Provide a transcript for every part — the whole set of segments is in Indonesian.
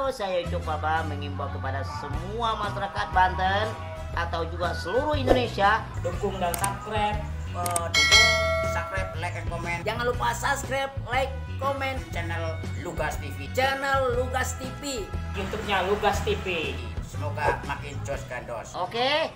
saya Ucup Baba mengimbau kepada semua masyarakat Banten atau juga seluruh Indonesia, dukung dan subscribe, like, and comment. Jangan lupa subscribe, like, comment channel Lugas TV, YouTube-nya Lugas TV. semoga makin jos gandos. Oke.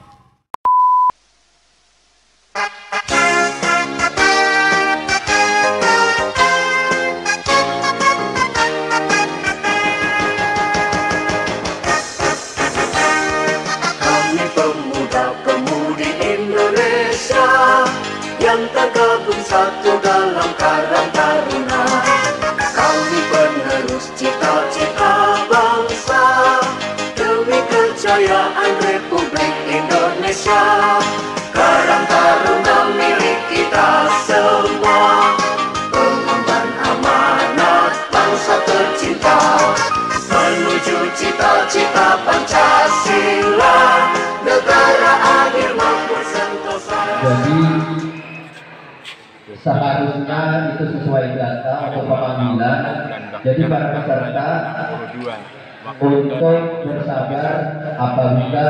Kami pemuda-pemudi Indonesia yang tergabung satu dalam Karang Taruna. Kami penerus cita-cita bangsa demi kejayaan Republik Indonesia. Karang Taruna milik kita semua, pengemban amanat bangsa tercinta menuju cita-cita Pancasila, negara adil makmur sentosa. Jadi seharusnya itu sesuai data untuk pemanggilan. Jadi para peserta untuk bersabar apabila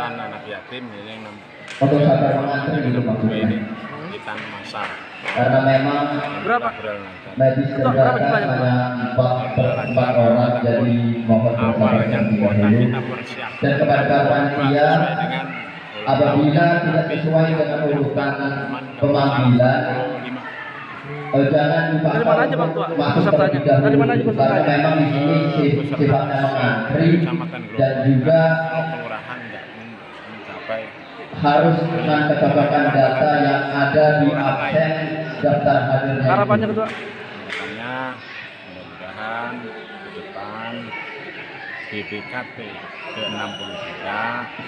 untuk sabar mengantri gitu maksudnya. Karena memang medis kesehatan hanya 4 orang, jadi mohon bersabar terlebih dahulu. Dan kepada panitia, apabila tidak sesuai dengan urutan pemanggilan, jangan dipaksa untuk masuk terlebih dahulu, karena memang di sini sifatnya mengantri dan juga harus dengan kecocokan data yang ada di absen daftar hadirnya. Harapannya ketua? Harapannya mudah-mudahan ke depan BPKT ke 63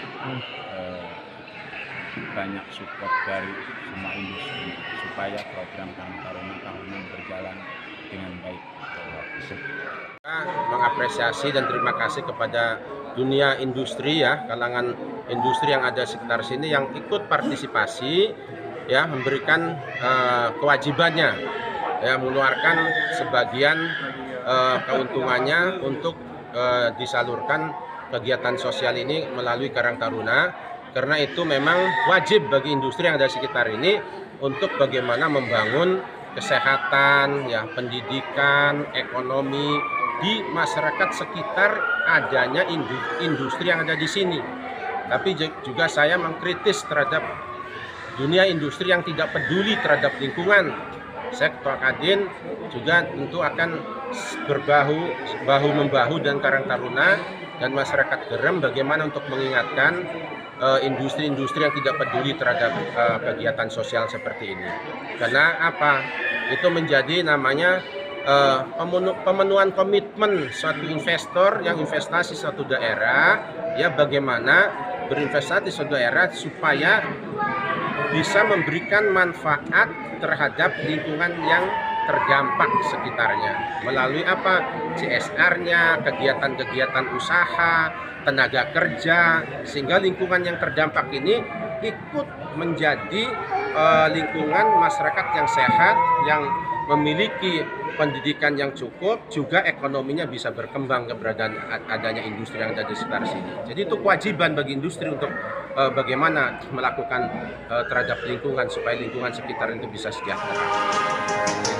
banyak support dari semua industri supaya program Karang Taruna tahunan berjalan dengan baik. Mengapresiasi dan terima kasih kepada dunia industri ya, kalangan industri yang ada sekitar sini yang ikut partisipasi ya, memberikan kewajibannya ya, mengeluarkan sebagian keuntungannya untuk disalurkan kegiatan sosial ini melalui Karang Taruna. Karena itu memang wajib bagi industri yang ada di sekitar ini untuk bagaimana membangun kesehatan, ya, pendidikan, ekonomi di masyarakat sekitar adanya industri yang ada di sini. Tapi juga saya mengkritis terhadap dunia industri yang tidak peduli terhadap lingkungan. Saya Ketua Kadin juga tentu akan bahu-membahu dan Karang Taruna dan masyarakat Gerem bagaimana untuk mengingatkan industri-industri yang tidak peduli terhadap kegiatan sosial seperti ini. Karena apa? Itu menjadi namanya pemenuhan komitmen suatu investor yang investasi suatu daerah, ya, bagaimana berinvestasi di suatu daerah supaya bisa memberikan manfaat terhadap lingkungan yang terdampak sekitarnya melalui apa? CSR-nya, kegiatan-kegiatan usaha, tenaga kerja, sehingga lingkungan yang terdampak ini ikut menjadi lingkungan masyarakat yang sehat, yang memiliki pendidikan yang cukup, juga ekonominya bisa berkembang keberadaan adanya industri yang ada di sekitar sini. Jadi itu kewajiban bagi industri untuk bagaimana melakukan terhadap lingkungan supaya lingkungan sekitar itu bisa sejahtera.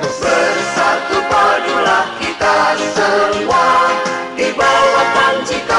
Bersatu padulah kita semua di bawah panci